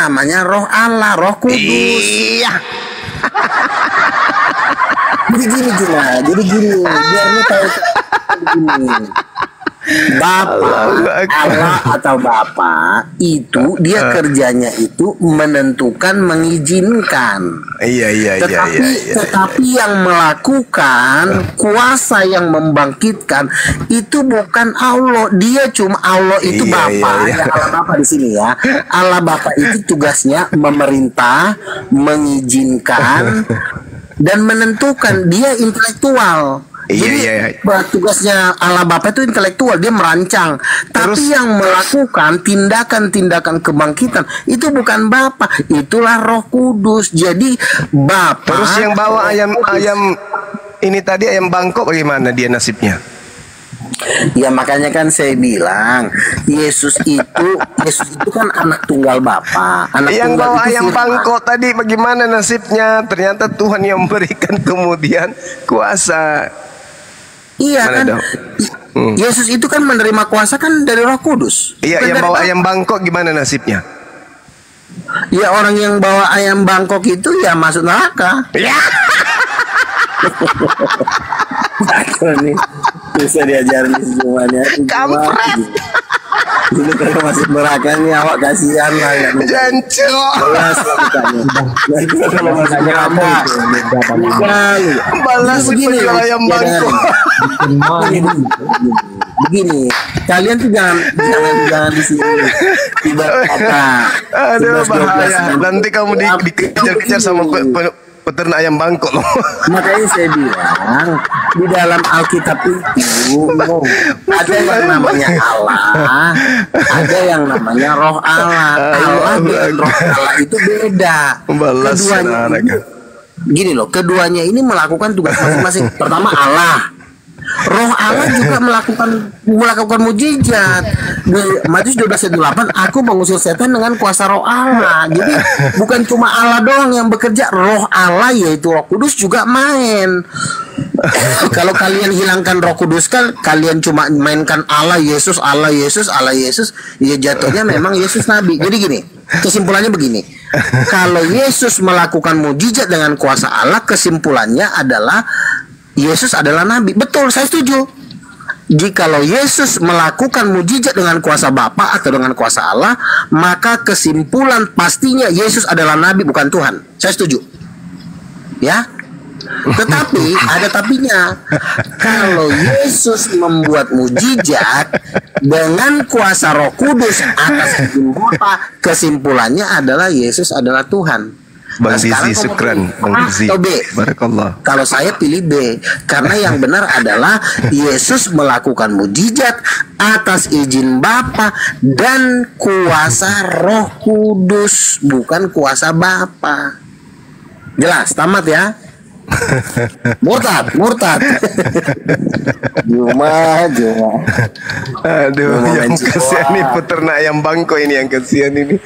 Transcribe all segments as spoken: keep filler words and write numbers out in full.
namanya roh Allah, roh kudus. Iya. Jadi gini Juma, jadi gini, biar lu tahu gini. Bapak, Allah atau Bapak itu dia uh. kerjanya itu menentukan, mengizinkan. Iya iya tetapi, iya iya. Tetapi iya. yang melakukan uh. kuasa yang membangkitkan itu bukan Allah. Dia cuma Allah itu iya, Bapak. Iya, iya. Ya, Allah Bapak di sini ya. Allah Bapak itu tugasnya memerintah, mengizinkan dan menentukan. Dia intelektual. Jadi iya, iya. tugasnya Allah Bapa itu intelektual, dia merancang. Terus, tapi yang melakukan tindakan-tindakan kebangkitan itu bukan Bapa, itulah Roh Kudus. Jadi Bapa. Terus yang bawa ayam ayam ini tadi ayam bangkok bagaimana dia nasibnya? Ya makanya kan saya bilang Yesus itu Yesus itu kan anak tunggal Bapa. Anak yang tunggal bawa ayam bangkok tadi bagaimana nasibnya? Ternyata Tuhan yang memberikan kemudian kuasa. Iya mana kan hmm. Yesus itu kan menerima kuasa kan dari Roh Kudus. Iya, yang bawa ayam bangkok gimana nasibnya? Ya orang yang bawa ayam bangkok itu ya masuk neraka. Ya. Aku nih bisa diajarin semuanya. Kampret. Dulu kalau masuk neraka nih awak kasihan lah ya. Jancok. Balas kalau masuk neraka. Balas begini ayam bangkok. Begini, kalian tuh jangan jangan jangan di sini tiba kata. Aduh bahaya. Nanti kamu di, dikejar-kejar sama peternak ayam bangkok loh. Makanya saya bilang di dalam Alkitab itu ada yang namanya Allah, ada yang namanya Roh Allah. Allah dan Roh Allah itu beda. Keduanya ini, gini loh, keduanya ini melakukan tugas masing-masing. Pertama Allah. Roh Allah juga melakukan melakukan mujizat. Di Matius dua belas ayat delapan, aku mengusir setan dengan kuasa Roh Allah. Jadi bukan cuma Allah doang yang bekerja, Roh Allah yaitu Roh Kudus juga main. Kalau kalian hilangkan Roh Kudus kan kalian cuma mainkan Allah Yesus, Allah Yesus, Allah Yesus, ya jatuhnya memang Yesus nabi. Jadi gini, kesimpulannya begini. Kalau Yesus melakukan mujizat dengan kuasa Allah, kesimpulannya adalah Yesus adalah nabi. Betul, saya setuju. Jikalau Yesus melakukan mujizat dengan kuasa Bapa atau dengan kuasa Allah, maka kesimpulan pastinya Yesus adalah nabi bukan Tuhan. Saya setuju. Ya. Tetapi ada tapinya. Kalau Yesus membuat mujizat dengan kuasa Roh Kudus atas izin Bapa, kesimpulannya adalah Yesus adalah Tuhan. Bang Zizi, nah, syukran Bang Zizi. Atau B. Barakallah. Kalau saya pilih B, karena yang benar adalah Yesus melakukan mujizat atas izin Bapa dan kuasa Roh Kudus, bukan kuasa Bapa. Jelas, tamat ya. Murtad, murtad. Juma, Juma. Aduh, Juma yang kasihan nih peternak ayam bangkok ini yang kasihan ini.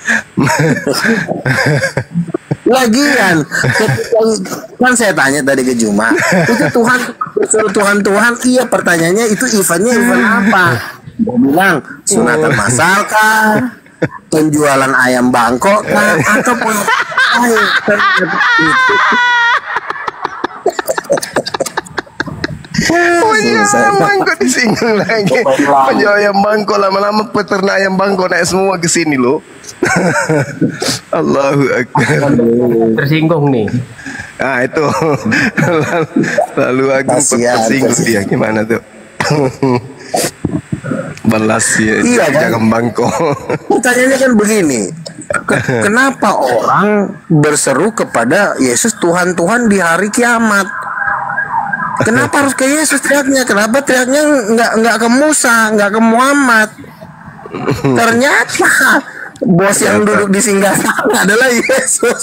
Lagian, kan saya tanya tadi ke Juma, itu Tuhan berseru Tuhan Tuhan, iya pertanyaannya itu eventnya event apa? Dia bilang sunatan masal kah, penjualan ayam bangkok kah, atau penjual bangkok disinggung lagi. Penjual ayam bangkok lama-lama peternak ayam bangkok naik semua ke sini loh. Allahu Akbar. Tersinggung nih. Ah itu. Lalu aku tersinggung dia gimana tuh? Balas ya, iya, jangan kan? Bangkok. Pertanyaannya kan begini. Kenapa orang berseru kepada Yesus Tuhan Tuhan di hari kiamat? Kenapa harus ke Yesus teriaknya? Kenapa teriaknya nggak nggak ke Musa, nggak ke Muhammad? Ternyata bos yang duduk di singgasana adalah Yesus.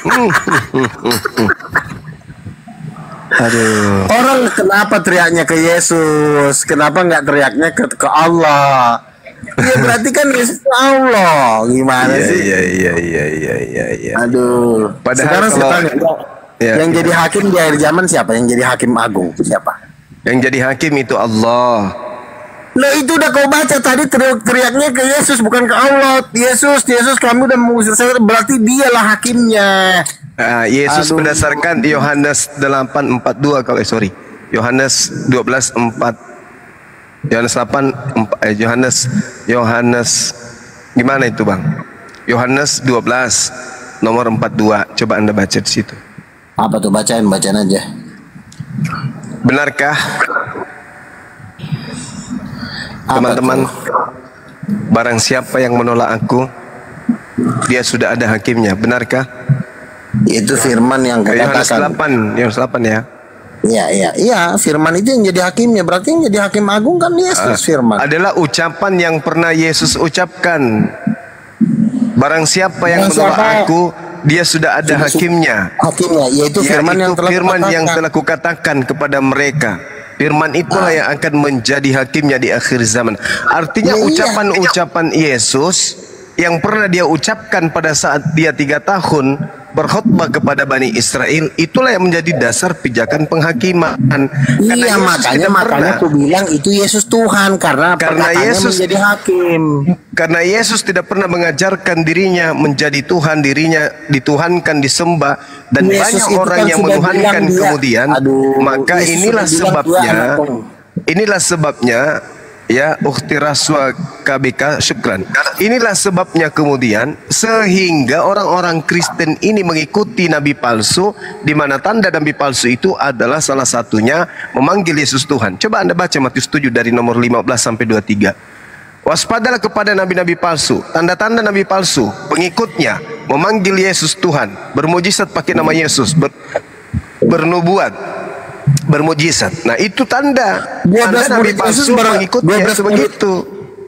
Aduh. Orang kenapa teriaknya ke Yesus? Kenapa nggak teriaknya ke, ke Allah? Ya berarti kan Yesus Allah. Gimana iya, sih? Iya iya iya iya iya iya. Aduh. Padahal sekarang kalau, saya tanya, ya, yang ya. jadi hakim di akhir zaman siapa? Yang jadi hakim agung siapa? Yang jadi hakim itu Allah. Loh itu udah kau baca tadi, teriak-teriaknya ke Yesus bukan ke Allah. Yesus, Yesus kami udah mengusir setan, berarti dialah hakimnya. Uh, Yesus Aduh. Berdasarkan Yohanes delapan empat puluh dua kalau eh, sorry Yohanes dua belas empat Yohanes delapan eh, Yohanes Yohanes gimana itu bang? Yohanes dua belas nomor empat puluh dua, coba anda baca di situ. Apa tuh, bacain bacain aja. Benarkah teman-teman, barang siapa yang menolak aku, dia sudah ada hakimnya. Benarkah? Itu firman yang Yohanes delapan, Yohanes delapan ya. Iya, iya, iya, firman itu yang jadi hakimnya. Berarti yang jadi hakim agung kan Yesus. uh, firman adalah ucapan yang pernah Yesus ucapkan. Barang siapa yang barang menolak siapa, aku, dia sudah ada sudah, hakimnya. Hakimnya, yaitu firman, ya, yang, telah firman yang telah kukatakan kepada mereka. Firman itulah ah. yang akan menjadi hakimnya di akhir zaman. Artinya ucapan-ucapan ya, Yesus yang pernah dia ucapkan pada saat dia tiga tahun berkhutbah kepada Bani Israel, itulah yang menjadi dasar pijakan penghakiman. Iya, makanya makanya aku bilang itu Yesus Tuhan, karena karena Yesus menjadi hakim. Karena Yesus tidak pernah mengajarkan dirinya menjadi Tuhan, dirinya dituhankan, disembah, dan Yesus banyak orang kan yang menuhankan kemudian. Aduh, maka Yesus inilah sebabnya, inilah sebabnya. Ya, ukhti raswa K B K, syukran. Inilah sebabnya kemudian sehingga orang-orang Kristen ini mengikuti nabi palsu, di mana tanda nabi palsu itu adalah salah satunya memanggil Yesus Tuhan. Coba Anda baca Matius tujuh dari nomor lima belas sampai dua puluh tiga. Waspadalah kepada nabi-nabi palsu, tanda-tanda nabi palsu, pengikutnya memanggil Yesus Tuhan, bermujizat pakai nama Yesus, ber, bernubuat, bermujizat. Nah itu tanda tanda nabi palsu mengikutnya begitu.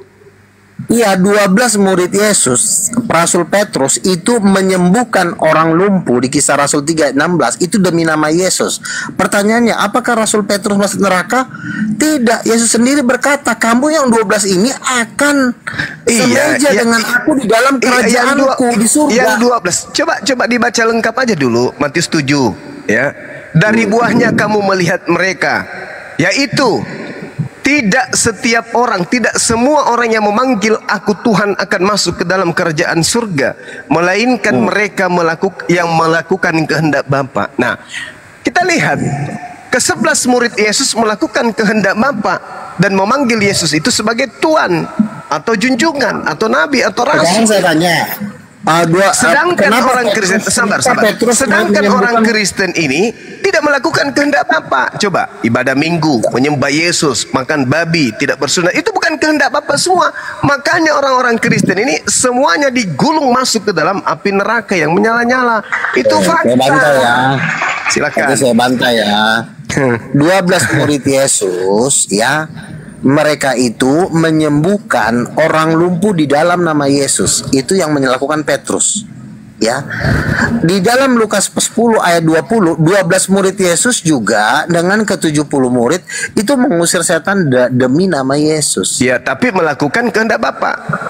Iya, dua belas murid Yesus, Rasul Petrus itu menyembuhkan orang lumpuh di Kisah Rasul tiga ayat enam belas itu demi nama Yesus. Pertanyaannya, apakah Rasul Petrus masuk neraka? Tidak. Yesus sendiri berkata, kamu yang dua belas ini akan iya, semeja iya, dengan aku di dalam kerajaanku di surga. Yang dua belas, coba coba dibaca lengkap aja dulu Matius tujuh ya. Dari buahnya kamu melihat mereka, yaitu tidak setiap orang, tidak semua orang yang memanggil aku Tuhan akan masuk ke dalam kerajaan surga, melainkan hmm. mereka melakukan yang melakukan kehendak Bapa. Nah, kita lihat ke sebelas murid Yesus melakukan kehendak Bapa dan memanggil Yesus itu sebagai Tuhan atau junjungan atau nabi atau rasul. Sekarang saya tanya, Uh, dua, uh, sedangkan orang Kristen sabar sabar sedangkan orang Kristen ini tidak melakukan kehendak Bapa. Coba ibadah minggu, menyembah Yesus, makan babi, tidak bersunat, itu bukan kehendak Bapa semua. Makanya orang-orang Kristen ini semuanya digulung masuk ke dalam api neraka yang menyala-nyala. Itu eh, fakta. Saya bantai ya. Silakan. Itu saya bantai ya. dua belas murid Yesus ya, mereka itu menyembuhkan orang lumpuh di dalam nama Yesus. Itu yang melakukan Petrus. Ya. Di dalam Lukas sepuluh ayat dua puluh, dua belas murid Yesus juga dengan ke tujuh puluh murid itu mengusir setan demi nama Yesus. Ya, tapi melakukan kehendak Bapa.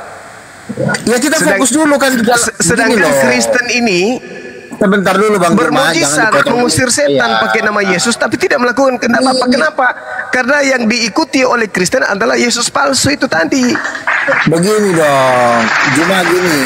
Ya, kita Sedang, fokus dulu kan di dalam, sedangkan Kristen ini sebentar dulu Bang, bermujizat mengusir setan ya. pakai nama Yesus, tapi tidak melakukan kehendak Bapa. Kenapa? Karena yang diikuti oleh Kristen adalah Yesus palsu itu tadi. Begini dong, cuma gini.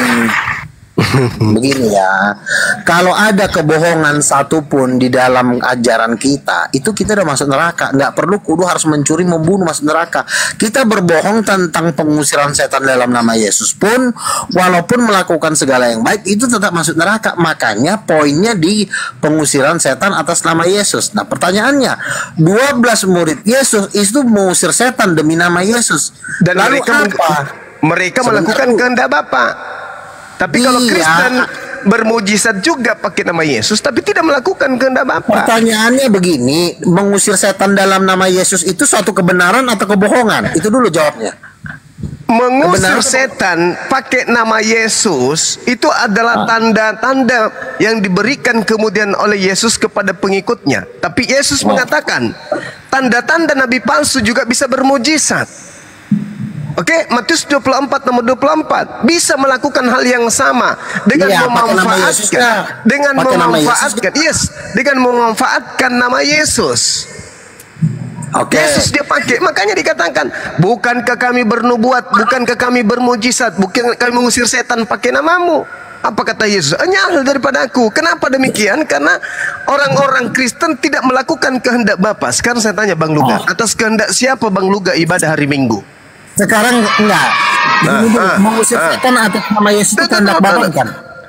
Begini ya, kalau ada kebohongan satupun di dalam ajaran kita, itu kita udah masuk neraka. Nggak perlu kudu harus mencuri, membunuh, masuk neraka. Kita berbohong tentang pengusiran setan dalam nama Yesus pun, walaupun melakukan segala yang baik, itu tetap masuk neraka. Makanya poinnya di pengusiran setan atas nama Yesus. Nah pertanyaannya, dua belas murid Yesus itu mengusir setan demi nama Yesus. Dan lalu mereka apa? Mereka melakukan kehendak Bapa. Tapi iya. kalau Kristen bermujizat juga pakai nama Yesus, tapi tidak melakukan kehendak Bapa. Pertanyaannya begini, mengusir setan dalam nama Yesus itu suatu kebenaran atau kebohongan? Itu dulu jawabnya. Mengusir kebenaran setan pakai nama Yesus itu adalah tanda-tanda yang diberikan kemudian oleh Yesus kepada pengikutnya. Tapi Yesus oh. mengatakan, tanda-tanda nabi palsu juga bisa bermujizat. Oke, okay, Matius dua puluh empat nomor dua puluh empat bisa melakukan hal yang sama dengan iya, memanfaatkan dengan memanfaatkan yes, dengan memanfaatkan nama Yesus. Oke. Yesus dia pakai, makanya dikatakan, bukankah kami bernubuat, bukankah kami bermujizat, bukankah kami mengusir setan pakai namamu? Apa kata Yesus? Hanya daripada aku. Kenapa demikian? Karena orang-orang Kristen tidak melakukan kehendak Bapa. Sekarang saya tanya Bang Luga, oh. atas kehendak siapa Bang Luga ibadah hari Minggu? Sekarang enggak. Ah, Ini ah, mengusir ah. setan atas nama Yesus itu kehendak Bapa kan?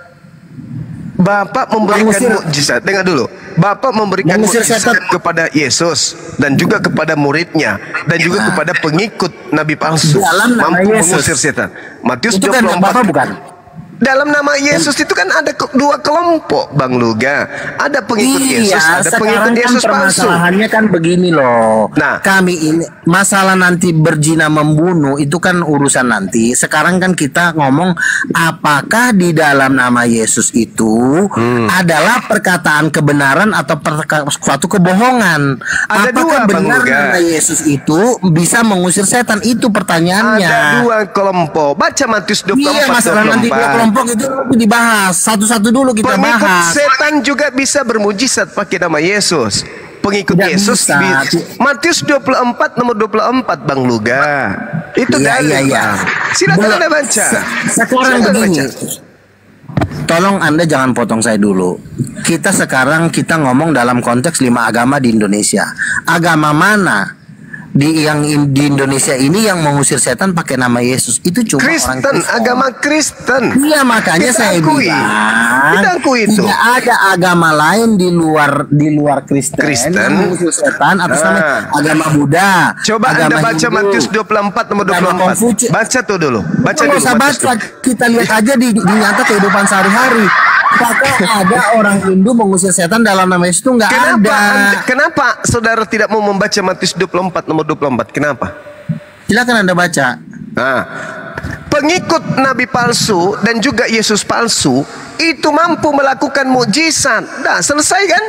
Bapak memberikan mukjizat. Dengar dulu. Bapak memberikan mukjizat kepada Yesus dan juga kepada muridnya dan juga nah. kepada pengikut nabi palsu mampu Yesus. mengusir setan. Matius dua puluh empat. Bapak bukan? Dalam nama Yesus itu kan ada dua kelompok Bang Luga. Ada pengikut iya, Yesus, ada pengikut kan Yesus palsu. Permasalahannya kan begini loh. Nah, kami ini masalah nanti berzina membunuh itu kan urusan nanti. Sekarang kan kita ngomong apakah di dalam nama Yesus itu hmm. adalah perkataan kebenaran atau suatu kebohongan. Ada apakah dua, benar nama Yesus itu bisa mengusir setan? Itu pertanyaannya. Ada dua kelompok. Baca Matius dua puluh empat. Iya, masalah nanti dua kelompok itu dibahas satu-satu dulu kita pengikut bahas. Setan juga bisa bermujizat pakai nama Yesus. Pengikut Tidak Yesus bisa. Matius dua puluh empat nomor dua puluh empat Bang Luga. Itu iya, dalil. Iya, iya. Silakan Anda baca. Se sekarang Silakan begini. Baca. Tolong Anda jangan potong saya dulu. Kita sekarang kita ngomong dalam konteks lima agama di Indonesia. Agama mana di yang in, di Indonesia ini yang mengusir setan pakai nama Yesus? Itu cuma Kristen, orang Kristen. Agama Kristen. Iya, makanya kita saya akui. bilang kita akui itu. Tidak ada agama lain di luar di luar Kristen, Kristen. yang mengusir setan atas nah. nama agama Buddha. Coba agama Anda baca Hindu, Matius dua puluh empat nomor dua puluh empat. Baca tuh dulu. Baca dulu. Usah baca, kita lihat aja di, di nyata kehidupan sehari-hari. Apakah ada orang Hindu mengusir setan dalam nama Yesus? Itu nggak ada. Anda, kenapa saudara tidak mau membaca Matius dua puluh empat nomor dua puluh empat? Kenapa? Silakan Anda baca. Nah, pengikut nabi palsu dan juga Yesus palsu itu mampu melakukan mukjizat. Nah, selesai kan?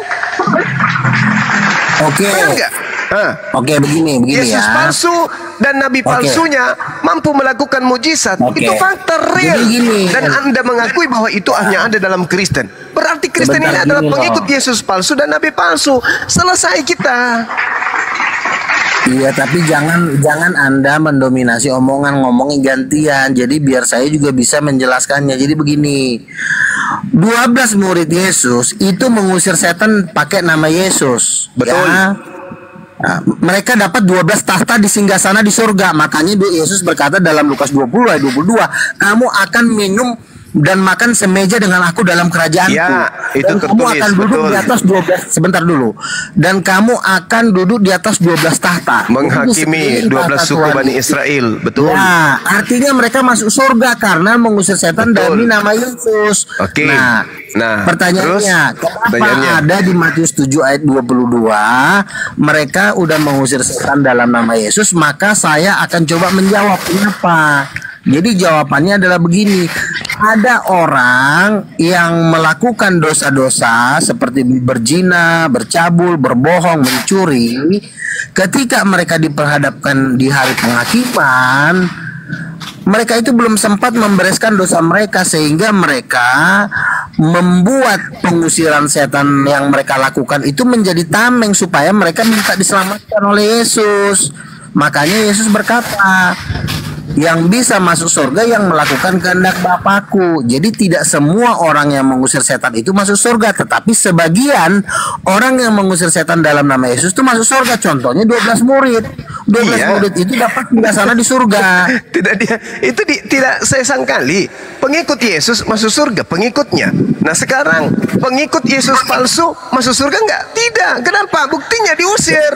Oke. Okay. Oke, okay, begini, begini Yesus ya. palsu dan nabi okay. palsunya mampu melakukan mukjizat. Okay. Itu fakta real. Gini, dan Anda mengakui bahwa itu hanya ada dalam Kristen. Berarti Kristen ini adalah pengikut loh. Yesus palsu dan nabi palsu. Selesai kita. Iya, tapi jangan jangan Anda mendominasi omongan, ngomongin gantian. Jadi biar saya juga bisa menjelaskannya. Jadi begini. dua belas murid Yesus itu mengusir setan pakai nama Yesus. Betul. Ya. Nah, mereka dapat dua belas tahta di singgasana di surga. Makanya Yesus berkata dalam Lukas dua puluh ayat dua puluh dua, kamu akan minum dan makan semeja dengan aku dalam kerajaanku. Ya, itu dan kamu akan duduk betul. di atas dua belas sebentar dulu. Dan kamu akan duduk di atas dua belas tahta. Menghakimi dua belas suku Bani Israel. Betul. Ya, artinya mereka masuk surga karena mengusir setan dari nama Yesus. Oke. Nah, nah, pertanyaannya, terus, kenapa pertanyaannya. ada di Matius tujuh ayat dua puluh dua mereka udah mengusir setan dalam nama Yesus? Maka saya akan coba menjawab kenapa. Jadi jawabannya adalah begini. Ada orang yang melakukan dosa-dosa seperti berzina, bercabul, berbohong, mencuri. Ketika mereka diperhadapkan di hari penghakiman, mereka itu belum sempat membereskan dosa mereka, sehingga mereka membuat pengusiran setan yang mereka lakukan itu menjadi tameng supaya mereka minta diselamatkan oleh Yesus. Makanya Yesus berkata, yang bisa masuk surga yang melakukan kehendak Bapakku. Jadi tidak semua orang yang mengusir setan itu masuk surga, tetapi sebagian orang yang mengusir setan dalam nama Yesus itu masuk surga. Contohnya dua belas murid. dua belas iya. murid itu dapat tinggal sana di surga. Tidak dia itu di, tidak saya sangkali pengikut Yesus masuk surga, pengikutnya. Nah, sekarang pengikut Yesus palsu masuk surga enggak? Tidak. Kenapa? Buktinya diusir.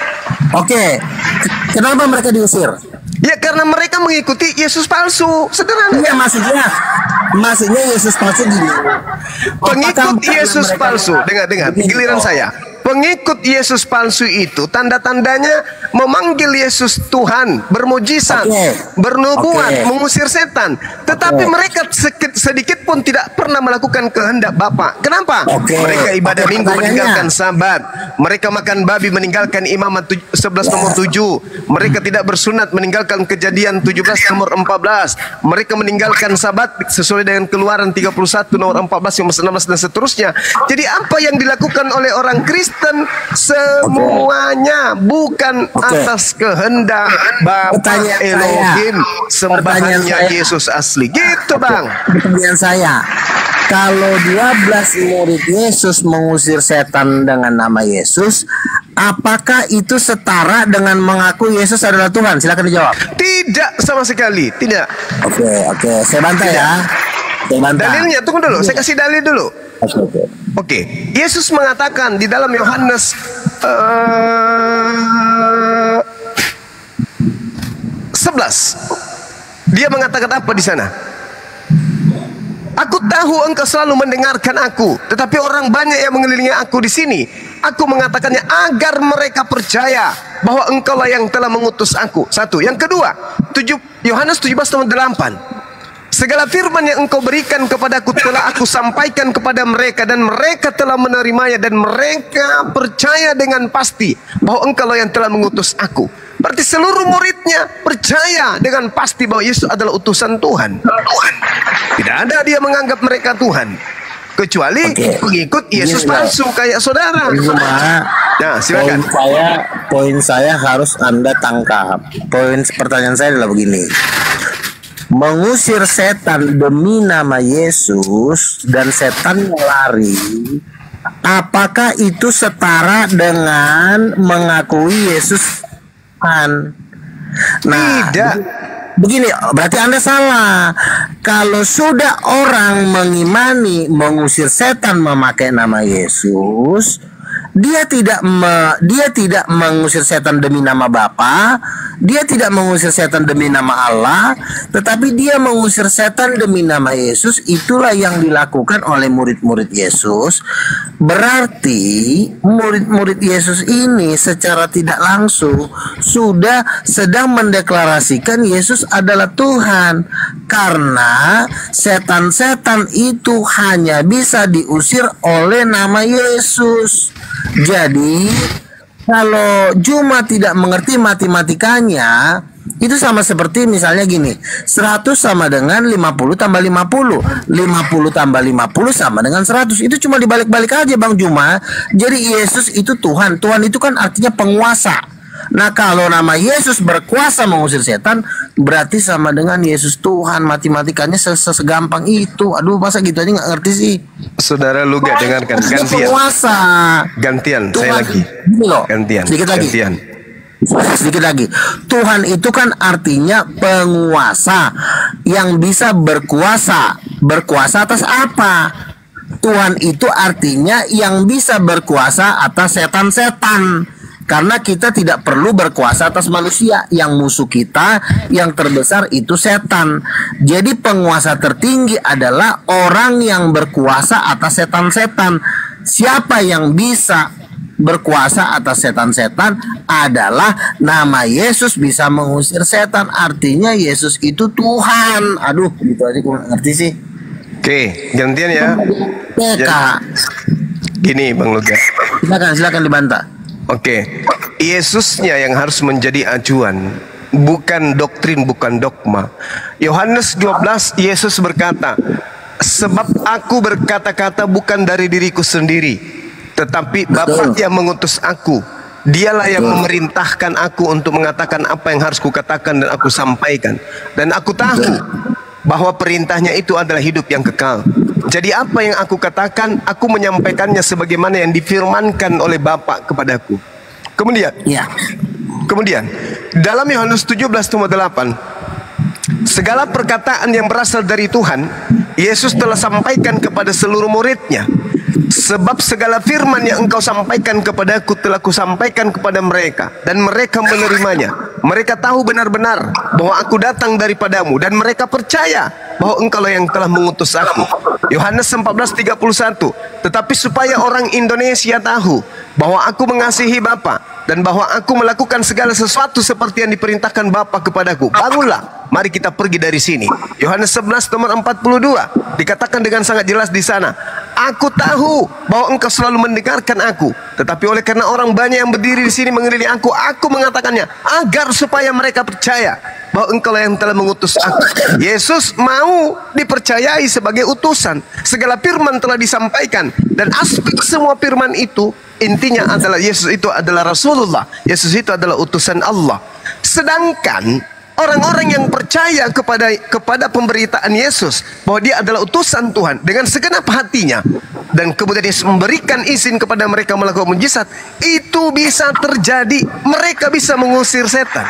Oke. Kenapa mereka diusir? Ya karena mereka mengikuti Yesus palsu. Sederhana. Iya, maksudnya maksudnya Yesus palsu gini. Pengikut Yesus palsu. Dengar-dengar giliran saya. Pengikut Yesus palsu itu tanda-tandanya memanggil Yesus Tuhan, bermujizat, okay. bernubuat, okay. mengusir setan. Tetapi okay. mereka sedikit pun tidak pernah melakukan kehendak Bapa. Kenapa? Okay. Mereka ibadah okay. minggu meninggalkan sabat. Mereka makan babi meninggalkan Imamat sebelas nomor tujuh. Mereka tidak bersunat meninggalkan Kejadian tujuh belas nomor empat belas. Mereka meninggalkan sabat sesuai dengan Keluaran tiga puluh satu nomor empat belas, enam belas dan seterusnya. Jadi apa yang dilakukan oleh orang Kristen semuanya, okay. bukan okay. atas kehendak Bapa Elohim, sembahannya Yesus asli. Gitu, okay. Bang. Pertanyaan saya, kalau dua belas murid Yesus mengusir setan dengan nama Yesus, apakah itu setara dengan mengaku Yesus adalah Tuhan? Silakan dijawab. Tidak sama sekali, tidak. Oke, okay, oke, okay. Saya bantah tidak. ya. Saya bantah. Dalilnya, tunggu dulu, saya kasih dalil dulu. Oke, okay. okay. Yesus mengatakan di dalam Yohanes uh, sebelas, dia mengatakan apa di sana? Aku tahu engkau selalu mendengarkan aku, tetapi orang banyak yang mengelilingi aku di sini. Aku mengatakannya agar mereka percaya bahwa engkaulah yang telah mengutus aku. Satu. Yang kedua, Yohanes tujuh belas delapan. Segala firman yang engkau berikan kepadaku telah aku sampaikan kepada mereka, dan mereka telah menerimanya, dan mereka percaya dengan pasti bahwa engkaulah yang telah mengutus aku. Berarti seluruh muridnya percaya dengan pasti bahwa Yesus adalah utusan Tuhan. Tuhan. Tidak ada dia menganggap mereka Tuhan, kecuali okay. pengikut Yesus palsu kayak saudara. Nah, silakan. Poin saya, poin saya harus Anda tangkap. Poin pertanyaan saya adalah begini: mengusir setan demi nama Yesus dan setan lari, apakah itu setara dengan mengakui Yesus Tuhan? Nah, tidak. Begini, berarti Anda salah. Kalau sudah orang mengimani mengusir setan memakai nama Yesus, dia tidak me, dia tidak mengusir setan demi nama Bapa, dia tidak mengusir setan demi nama Allah, tetapi dia mengusir setan demi nama Yesus. Itulah yang dilakukan oleh murid-murid Yesus. Berarti murid-murid Yesus ini secara tidak langsung sudah sedang mendeklarasikan Yesus adalah Tuhan, karena setan-setan itu hanya bisa diusir oleh nama Yesus. Jadi kalau Juma tidak mengerti matematikanya, itu sama seperti misalnya gini, seratus sama dengan lima puluh tambah lima puluh, lima puluh tambah lima puluh sama dengan seratus. Itu cuma dibalik-balik aja Bang Juma. Jadi Yesus itu Tuhan. Tuhan itu kan artinya penguasa. Nah, kalau nama Yesus berkuasa mengusir setan, berarti sama dengan Yesus Tuhan. Matematikanya segampang itu. Aduh, masa gitu aja nggak ngerti sih? Saudara lu gak dengarkan? Gantian. Penguasa. Gantian, Tuhan, saya lagi. Loh, gantian. Sedikit lagi. Gantian. Sedikit lagi. Tuhan itu kan artinya penguasa yang bisa berkuasa. Berkuasa atas apa? Tuhan itu artinya yang bisa berkuasa atas setan-setan. Karena kita tidak perlu berkuasa atas manusia. Yang musuh kita yang terbesar itu setan. Jadi penguasa tertinggi adalah orang yang berkuasa atas setan-setan. Siapa yang bisa berkuasa atas setan-setan adalah nama Yesus bisa mengusir setan. Artinya Yesus itu Tuhan. Aduh, gitu aja gue ngerti sih. Oke, gantian ya. Jadi, gini Bang Luga. Silakan, silakan dibantah. Oke, Yesusnya yang harus menjadi acuan, bukan doktrin, bukan dogma. Yohanes dua belas, Yesus berkata, sebab aku berkata-kata bukan dari diriku sendiri, tetapi Bapa yang mengutus aku. Dialah yang memerintahkan aku untuk mengatakan apa yang harus kukatakan dan aku sampaikan. Dan aku tahu bahwa perintahnya itu adalah hidup yang kekal. Jadi apa yang aku katakan, aku menyampaikannya sebagaimana yang difirmankan oleh Bapa kepadaku. Kemudian, ya. Kemudian dalam Yohanes tujuh belas delapan, segala perkataan yang berasal dari Tuhan, Yesus telah sampaikan kepada seluruh muridnya. Sebab segala firman yang engkau sampaikan kepadaku telah kusampaikan kepada mereka, dan mereka menerimanya. Mereka tahu benar-benar bahwa aku datang daripadamu, dan mereka percaya bahwa engkaulah yang telah mengutus aku. Yohanes empat belas tiga puluh satu. Tetapi supaya orang Indonesia tahu bahwa aku mengasihi Bapa, dan bahwa aku melakukan segala sesuatu seperti yang diperintahkan Bapa kepadaku, bangunlah, mari kita pergi dari sini. Yohanes sebelas nomor empat puluh dua dikatakan dengan sangat jelas di sana, aku tahu bahwa engkau selalu mendengarkan aku, tetapi oleh karena orang banyak yang berdiri di sini mengelilingi aku, aku mengatakannya agar supaya mereka percaya bahwa engkau yang telah mengutus aku. Yesus mau dipercayai sebagai utusan. Segala firman telah disampaikan, dan aspek semua firman itu intinya adalah Yesus itu adalah Rasulullah. Yesus itu adalah utusan Allah. Sedangkan orang-orang yang percaya kepada kepada pemberitaan Yesus bahwa dia adalah utusan Tuhan dengan segenap hatinya, dan kemudian Yesus memberikan izin kepada mereka melakukan mujizat, itu bisa terjadi. Mereka bisa mengusir setan.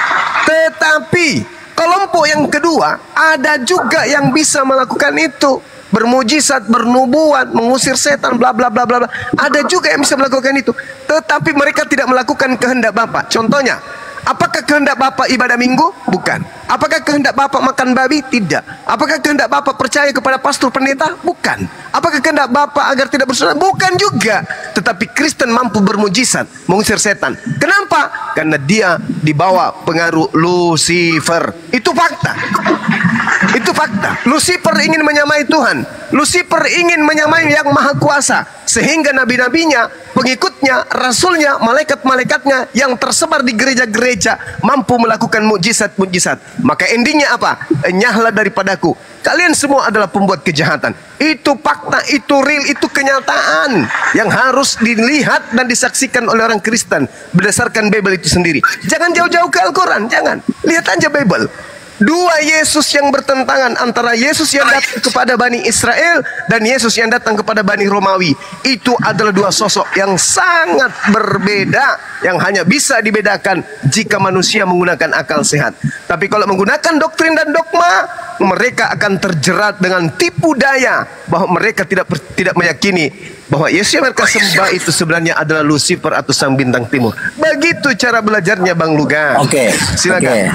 Tetapi kelompok yang kedua ada juga yang bisa melakukan itu, bermujizat, bernubuat, mengusir setan, bla bla bla bla bla. Ada juga yang bisa melakukan itu, tetapi mereka tidak melakukan kehendak Bapa. Contohnya, apakah kehendak Bapak ibadah minggu? Bukan. Apakah kehendak Bapak makan babi? Tidak. Apakah kehendak Bapak percaya kepada pastor pendeta? Bukan. Apakah kehendak Bapak agar tidak bersaudara? Bukan juga. Tetapi Kristen mampu bermujizat, mengusir setan. Kenapa? Karena dia dibawa pengaruh Lucifer. Itu fakta. Itu fakta. Lucifer ingin menyamai Tuhan. Lucifer ingin menyamai yang maha kuasa, sehingga nabi-nabinya, pengikutnya, rasulnya, malaikat-malaikatnya yang tersebar di gereja-gereja mampu melakukan mujizat-mujizat. Maka endingnya apa? Enyahlah daripadaku, kalian semua adalah pembuat kejahatan. Itu fakta, itu real, itu kenyataan yang harus dilihat dan disaksikan oleh orang Kristen berdasarkan Bible itu sendiri. Jangan jauh-jauh ke Al-Quran, jangan. Lihat aja Bible. Dua Yesus yang bertentangan, antara Yesus yang datang kepada Bani Israel dan Yesus yang datang kepada Bani Romawi. Itu adalah dua sosok yang sangat berbeda, yang hanya bisa dibedakan jika manusia menggunakan akal sehat. Tapi kalau menggunakan doktrin dan dogma, mereka akan terjerat dengan tipu daya bahwa mereka tidak tidak meyakini bahwa Yesus yang mereka sembah itu sebenarnya adalah Lucifer atau sang bintang timur. Begitu cara belajarnya Bang Lugan. Oke, silakan. Okay.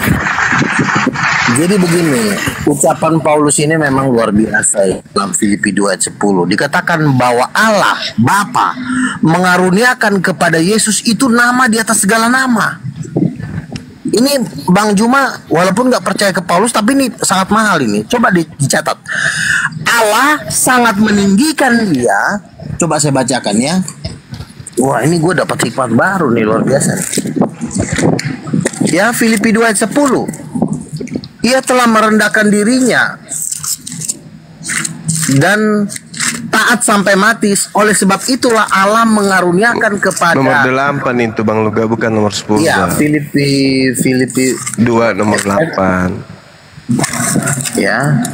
Jadi begini, ucapan Paulus ini memang luar biasa ya. Dalam Filipi dua ayat sepuluh dikatakan bahwa Allah Bapa mengaruniakan kepada Yesus itu nama di atas segala nama. Ini Bang Juma walaupun nggak percaya ke Paulus, tapi ini sangat mahal ini. Coba dicatat. Allah sangat meninggikan dia. Coba saya bacakan ya. Wah, ini gue dapat hikmat baru nih, luar biasa. Ya, Filipi dua ayat sepuluh. Ia telah merendahkan dirinya dan taat sampai mati. Oleh sebab itulah Allah mengaruniakan kepada. Nomor delapan itu Bang Luga, bukan nomor sepuluh. Ya, Filipi Filipi dua nomor delapan. Ya.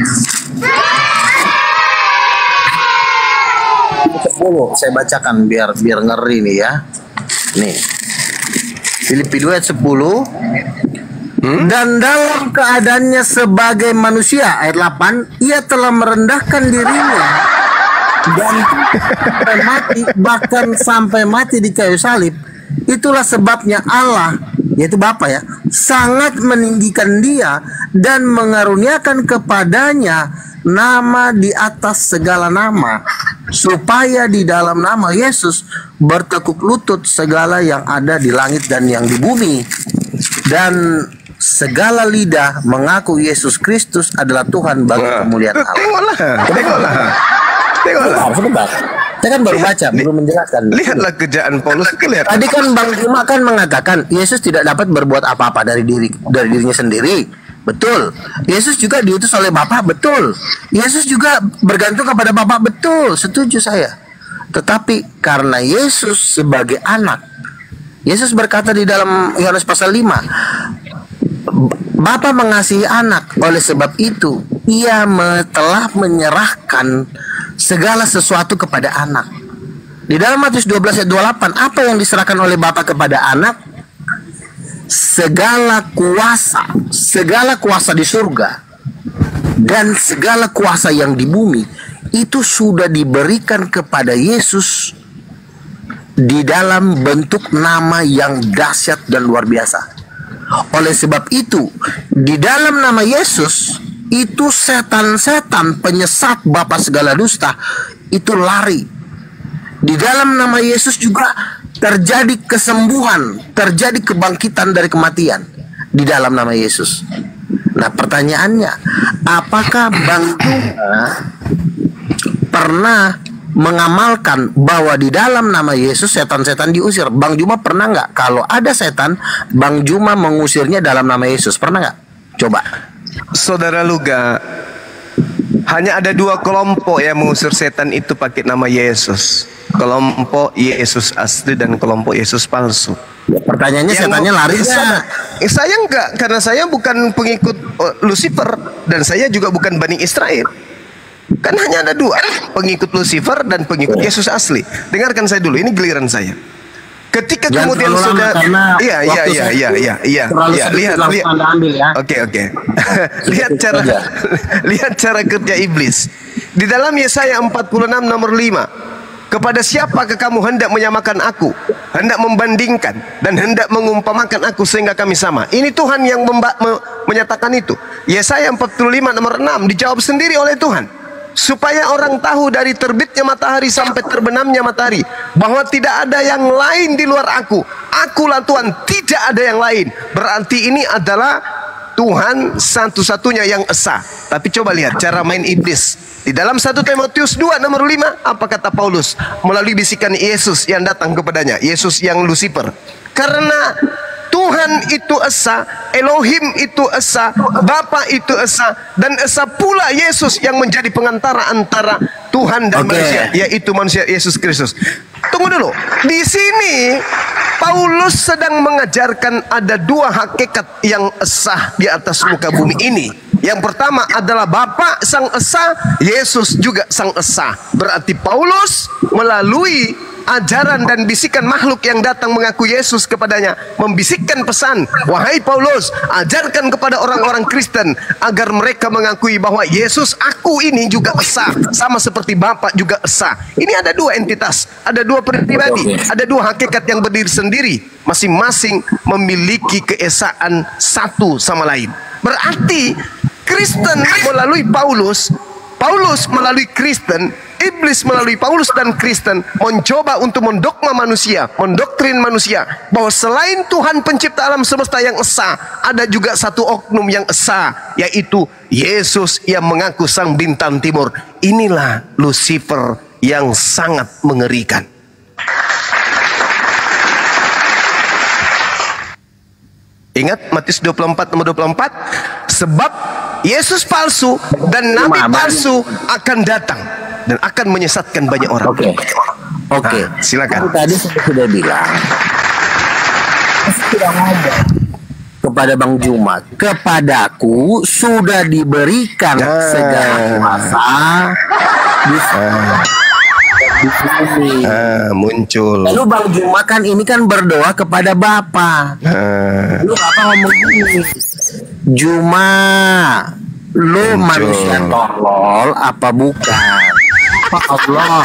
sepuluh saya bacakan biar biar ngeri nih ya. Nih. Filipi dua ayat sepuluh. Hmm? Dan dalam keadaannya sebagai manusia, ayat delapan, ia telah merendahkan dirinya dan sampai mati, bahkan sampai mati di kayu salib. Itulah sebabnya Allah, yaitu Bapa ya, sangat meninggikan dia dan mengaruniakan kepadanya nama di atas segala nama, supaya di dalam nama Yesus bertekuk lutut segala yang ada di langit dan yang di bumi, dan segala lidah mengaku Yesus Kristus adalah Tuhan bagi kemuliaan Allah. Tengoklah, tengoklah, tengoklah. Sebentar, saya kan baru baca, belum menjelaskan. Lihatlah kerjaan Paulus. Tadi kan Bang Juma kan mengatakan Yesus tidak dapat berbuat apa-apa dari diri dari dirinya sendiri. Betul. Yesus juga diutus oleh Bapa. Betul. Yesus juga bergantung kepada Bapa. Betul. Setuju saya. Tetapi karena Yesus sebagai anak, Yesus berkata di dalam Yohanes pasal lima, Bapa mengasihi anak, oleh sebab itu ia telah menyerahkan segala sesuatu kepada anak. Di dalam Matius dua belas ayat dua puluh delapan, apa yang diserahkan oleh Bapa kepada anak? Segala kuasa, segala kuasa di surga dan segala kuasa yang di bumi itu sudah diberikan kepada Yesus di dalam bentuk nama yang dahsyat dan luar biasa. Oleh sebab itu, di dalam nama Yesus itu setan-setan penyesat bapa segala dusta itu lari. Di dalam nama Yesus juga terjadi kesembuhan, terjadi kebangkitan dari kematian di dalam nama Yesus. Nah, pertanyaannya, apakah Bang Juma pernah mengamalkan bahwa di dalam nama Yesus setan-setan diusir. Bang Juma pernah nggak kalau ada setan, Bang Juma mengusirnya dalam nama Yesus? Pernah nggak? Coba. Saudara Luga, hanya ada dua kelompok yang mengusir setan itu pakai nama Yesus. Kelompok Yesus asli dan kelompok Yesus palsu. Ya, pertanyaannya yang setannya lari nggak? Eh, saya enggak, karena saya bukan pengikut uh, Lucifer dan saya juga bukan Bani Israel. Kan hanya ada dua, pengikut Lucifer dan pengikut Yesus asli. Dengarkan saya dulu, ini giliran saya. Ketika Jangan kemudian sudah, iya iya iya iya iya iya, ya, lihat lihat, ya. oke oke, lihat cara lihat cara kerja iblis di dalam Yesaya empat puluh enam nomor lima. Kepada siapakah kamu hendak menyamakan aku, hendak membandingkan dan hendak mengumpamakan aku sehingga kami sama? Ini Tuhan yang me menyatakan itu. Yesaya empat puluh lima nomor enam dijawab sendiri oleh Tuhan. Supaya orang tahu dari terbitnya matahari sampai terbenamnya matahari, bahwa tidak ada yang lain di luar aku. Akulah Tuhan, tidak ada yang lain. Berarti ini adalah Tuhan satu-satunya yang esa. Tapi coba lihat cara main iblis. Di dalam satu Timotius dua nomor lima, apa kata Paulus? Melalui bisikan Yesus yang datang kepadanya, Yesus yang Lucifer. Karena Tuhan itu esa, Elohim itu esa, Bapa itu esa, dan esa pula Yesus yang menjadi pengantara antara Tuhan dan okay. manusia, yaitu manusia Yesus Kristus. Tunggu dulu, di sini Paulus sedang mengajarkan ada dua hakikat yang esa di atas muka bumi ini. Yang pertama adalah Bapa Sang Esa, Yesus juga Sang Esa. Berarti Paulus melalui ajaran dan bisikan makhluk yang datang mengaku Yesus kepadanya, membisikkan pesan, wahai Paulus, ajarkan kepada orang-orang Kristen agar mereka mengakui bahwa Yesus aku ini juga esa, sama seperti Bapa juga esa. Ini ada dua entitas, ada dua pribadi, ada dua hakikat yang berdiri sendiri, masing-masing memiliki keesaan satu sama lain. Berarti Kristen melalui Paulus, Paulus melalui Kristen, iblis melalui Paulus dan Kristen mencoba untuk mendogma manusia, mendoktrin manusia bahwa selain Tuhan pencipta alam semesta yang esa, ada juga satu oknum yang esa, yaitu Yesus yang mengaku sang bintang timur. Inilah Lucifer yang sangat mengerikan. Ingat Matius dua puluh empat nomor dua puluh empat, sebab Yesus palsu dan nabi palsu akan datang dan akan menyesatkan banyak orang. Oke, okay. oke, okay. Nah, silakan. Tadi saya sudah bilang, sudah ngomong kepada Bang Juma, kepadaku sudah diberikan nah. segala kuasa di nah. di sini. Ah, muncul. Lalu Bang Juma kan ini kan berdoa kepada Bapa. Ah. Lalu Bapa ngomong gini, Juma, lu muncul. Manusia tolol apa bukan? Allah.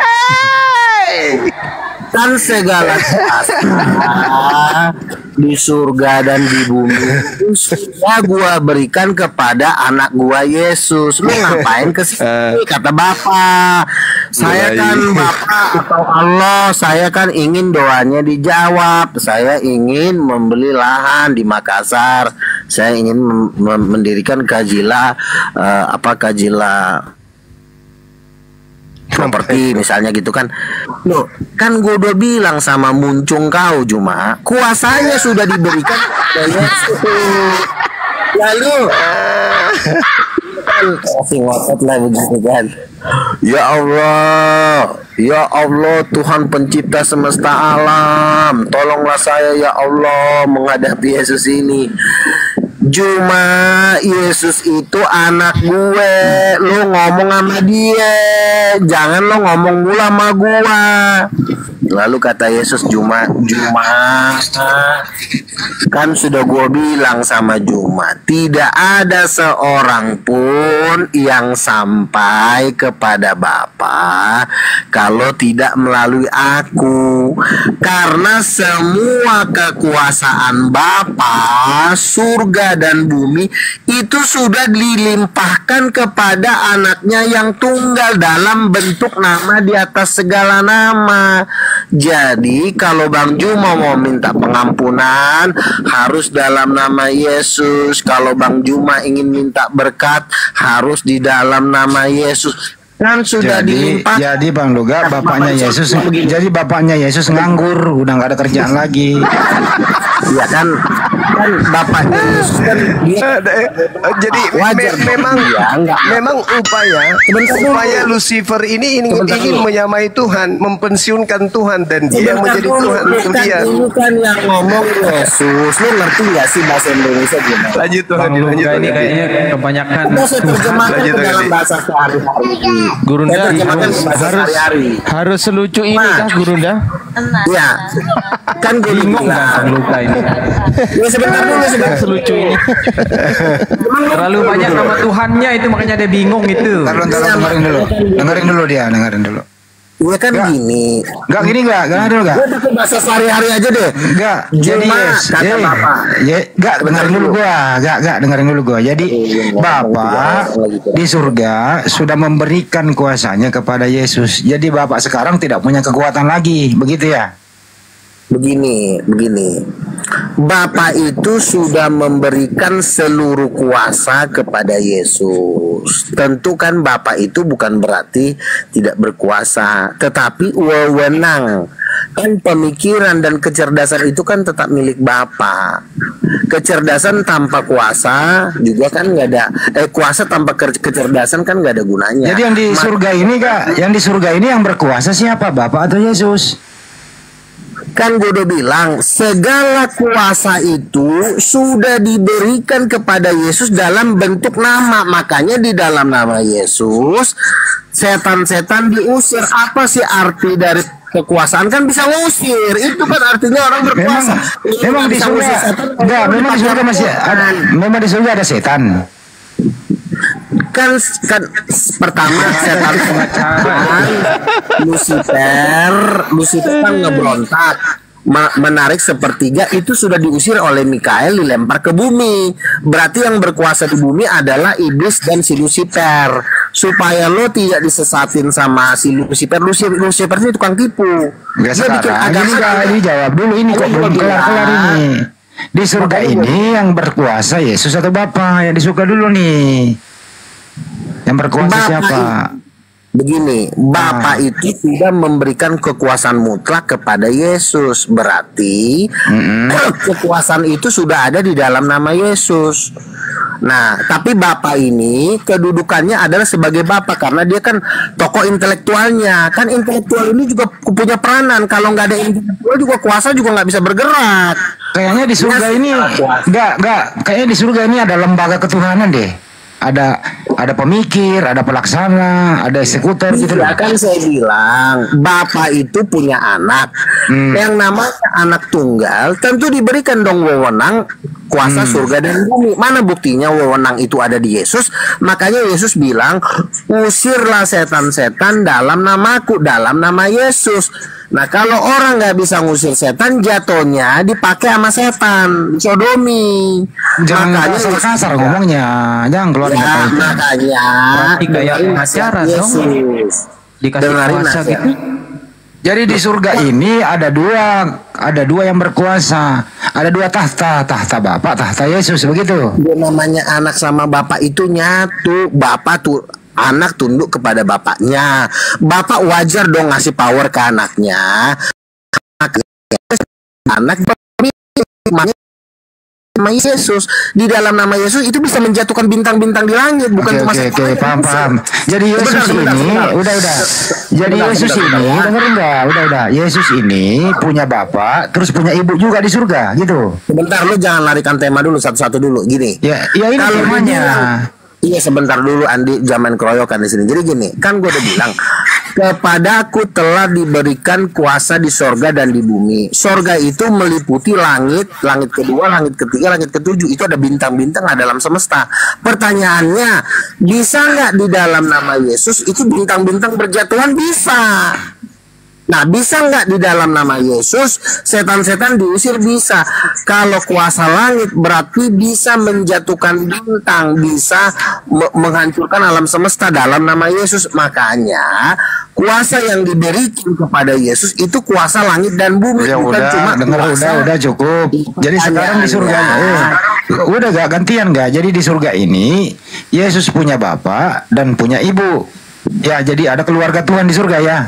Kan segala kuasa di surga dan di bumi sudah gua berikan kepada anak gua Yesus. Lu ngapain ke sini? Kata Bapa, saya kan Bapa atau Allah, saya kan ingin doanya dijawab. Saya ingin membeli lahan di Makassar. Saya ingin mendirikan Kajila uh, apa Kajila properti misalnya gitu kan. Loh, kan gue udah bilang sama muncung kau Juma, kuasanya sudah diberikan oleh lalu kasih ngotot lah begitu kan. Ya Allah, ya Allah Tuhan pencipta semesta alam, tolonglah saya ya Allah menghadapi Yesus ini. Juma, Yesus itu anak gue, lu ngomong sama dia, jangan lu ngomong mulu sama gue. Lalu kata Yesus, Juma, Juma, kan sudah gue bilang sama Juma, tidak ada seorang pun yang sampai kepada Bapa kalau tidak melalui aku, karena semua kekuasaan Bapa, surga dan bumi itu sudah dilimpahkan kepada anaknya yang tunggal dalam bentuk nama di atas segala nama. Jadi kalau Bang Juma mau minta pengampunan harus dalam nama Yesus. Kalau Bang Juma ingin minta berkat harus di dalam nama Yesus. Kan sudah jadi, dilimpah. Jadi Bang Loga, bapaknya Yesus, jadi bapaknya Yesus nganggur, udah nggak ada kerjaan lagi. Iya kan, kan bapaknya Yesus kan dia jadi wajar me memang ya, enggak. memang upaya upaya Lucifer ini ingin, ingin menyamai Tuhan, mempensiunkan Tuhan dan dia menjadi Tuhan untuk dia. Itu kan yang ngomong Yesus. Lu ngerti nggak sih bahasa Indonesia gimana? Lanjut Tuhan, lanjut. Ini kayaknya kebanyakan. Saya terjemahkan ke dalam bahasa sehari-hari. Gurunda harus harus, harus selucu ini kah Gurunda? Iya. Kan gue bingung kan luka ini. Ya sebentar dulu sebentar. Selucu ini. Terlalu banyak nama Tuhannya itu makanya dia bingung itu. Taruh, taruh, dengerin dulu. Dengerin dulu dia, dengerin dulu. Gue kan Gak. gini. Enggak gini enggak, enggak ada enggak. Gue pakai bahasa sehari-hari aja deh. Enggak. Jadi Cuma yes, kata jadi, Bapak. Ya, enggak dengerin dulu gua. Enggak, enggak dengerin dulu gua. Jadi Bapak di surga sudah memberikan kuasanya kepada Yesus. Jadi Bapak sekarang tidak punya kekuatan lagi, begitu ya? Begini, begini. Bapak itu sudah memberikan seluruh kuasa kepada Yesus. Tentu kan Bapak itu bukan berarti tidak berkuasa, tetapi wewenang. Kan pemikiran dan kecerdasan itu kan tetap milik Bapak. Kecerdasan tanpa kuasa juga kan nggak ada. Eh kuasa tanpa ke kecerdasan kan nggak ada gunanya. Jadi yang di Ma surga ini Kak, yang di surga ini yang berkuasa siapa? Bapak atau Yesus? Kan gue udah bilang segala kuasa itu sudah diberikan kepada Yesus dalam bentuk nama. Makanya di dalam nama Yesus setan-setan diusir. Apa sih arti dari kekuasaan? Kan bisa ngusir. Itu kan artinya orang berkuasa. Memang, memang di surga enggak, memang di surga masih ada, memang di surga ada setan. Kan kan pertama setan kan Lucifer Lucifer kan ngebrontak menarik sepertiga, itu sudah diusir oleh Mikael, dilempar ke bumi. Berarti yang berkuasa di bumi adalah iblis dan si Lucifer. Supaya lo tidak disesatin sama si Lucifer. Lucifer, Lucifer ini tukang tipu. Gak sekarang, ini gak dijawab dulu, ini kok belum kelar-kelar ini. Di surga ini yang berkuasa Yesus atau Bapa? Yang di surga dulu nih. Yang berkuasa Bapak siapa? Begini, Bapak ah. itu sudah memberikan kekuasaan mutlak kepada Yesus. Berarti mm-hmm. kekuasaan itu sudah ada di dalam nama Yesus. Nah, tapi Bapak ini kedudukannya adalah sebagai Bapak karena dia kan tokoh intelektualnya. Kan intelektual ini juga punya peranan. Kalau nggak ada intelektual juga kuasa juga nggak bisa bergerak. Kayaknya di surga ini nggak nggak. Kayaknya di surga ini ada lembaga ketuhanan deh. Ada ada pemikir, ada pelaksana, ada eksekutor gitu. Ya kan saya bilang Bapak itu punya anak hmm. yang namanya anak tunggal, tentu diberikan dong wewenang kuasa hmm. surga dan bumi. Mana buktinya wewenang itu ada di Yesus? Makanya Yesus bilang, usirlah setan-setan dalam namaku, dalam nama Yesus. Nah kalau orang nggak bisa ngusir setan, jatuhnya dipakai sama setan, sodomi. Jangan kasar-kasar ya. Ngomongnya, jangan keluar ya, makanya berarti kayak acara dong, dikasih kuasa gitu. Jadi di surga ini ada dua, ada dua yang berkuasa, ada dua tahta, tahta Bapak, tahta Yesus, begitu. Dia namanya anak sama Bapak itu nyatu. Bapak tuh anak tunduk kepada bapaknya. Bapak wajar dong ngasih power ke anaknya. Anak nama Yesus, di dalam nama Yesus itu bisa menjatuhkan bintang-bintang di langit, bukan cuma oke, oke, paham, paham. Jadi Yesus ini, udah, udah. Jadi Yesus ini, dengerin nggak? Udah, udah. Yesus ini punya bapak, terus punya ibu juga di surga, gitu. Sebentar, lu jangan larikan tema dulu, satu-satu dulu, gini. Ya, ya ini kalau temanya. Iya sebentar dulu Andi, zaman keroyokan di sini. Jadi gini, kan gue udah bilang kepadaku telah diberikan kuasa di sorga dan di bumi. Sorga itu meliputi langit, langit kedua, langit ketiga, langit ketujuh. Itu ada bintang-bintang dalam semesta. Pertanyaannya, bisa nggak di dalam nama Yesus itu bintang-bintang berjatuhan? Bisa. Nah, bisa nggak di dalam nama Yesus setan-setan diusir? Bisa. Kalau kuasa langit berarti bisa menjatuhkan bintang, bisa me menghancurkan alam semesta dalam nama Yesus. Makanya kuasa yang diberikan kepada Yesus itu kuasa langit dan bumi, ya, bukan udah, cuma dengar, udah udah cukup. Jadi sekarang di surga eh, udah gak gantian gak? Jadi di surga ini Yesus punya bapak dan punya ibu. Ya, jadi ada keluarga Tuhan di surga ya.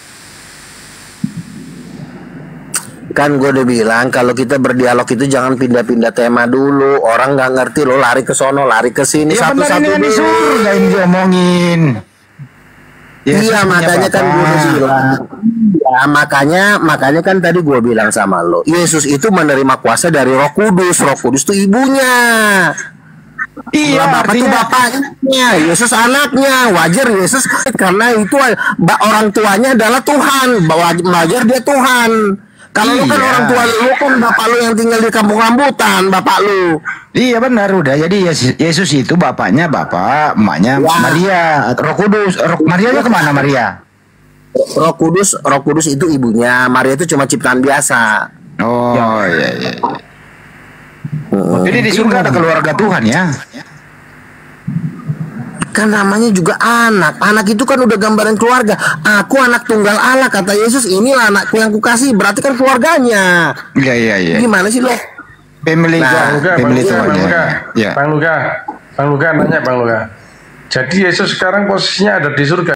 Kan gue udah bilang kalau kita berdialog itu jangan pindah-pindah tema dulu. Orang nggak ngerti lo lari ke sono, lari ke sini Ya benar, satu-satu ini kan di dulu. surga ini diomongin. Yesus Iya punya makanya kan gue udah Bapa. bilang. Ya makanya makanya kan tadi gue bilang sama lo, Yesus itu menerima kuasa dari Roh Kudus. Roh Kudus itu ibunya. Iya, Lah, Bapak itu artinya bapaknya, Yesus anaknya. Wajar Yesus karena itu ba- orang tuanya adalah Tuhan. Ba- Wajar dia Tuhan. Kalau lu kan Iya. orang tua lu kan bapak lu yang tinggal di kampung rambutan, bapak lu. iya benar udah. Jadi Yesus, Yesus itu bapaknya Bapak, emaknya Ya. Maria, Roh Kudus. Roh Marianya kemana Maria? Roh Kudus, Roh Kudus itu ibunya. Maria itu cuma ciptaan biasa. Oh iya iya. Hmm. Jadi di surga ada keluarga Tuhan ya. Kan namanya juga anak. Anak itu kan udah gambaran keluarga. Aku anak tunggal Allah, kata Yesus. Inilah anakku yang kukasih. Berarti kan keluarganya. Iya iya iya. Gimana sih lo? Family Nah, God, Luka, Bang family Luka, Tuhan Bang ya. Luka, Ya. Bang Luka, Bang Luka nanya Bang Luka. Jadi Yesus sekarang posisinya ada di surga.